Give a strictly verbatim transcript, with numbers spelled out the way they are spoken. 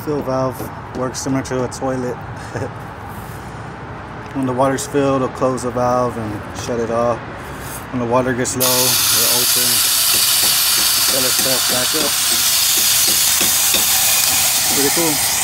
fill valve. Works similar to a toilet. When the water's filled, it'll close the valve and shut it off. When the water gets low, it'll open and fill itself back up. Pretty cool.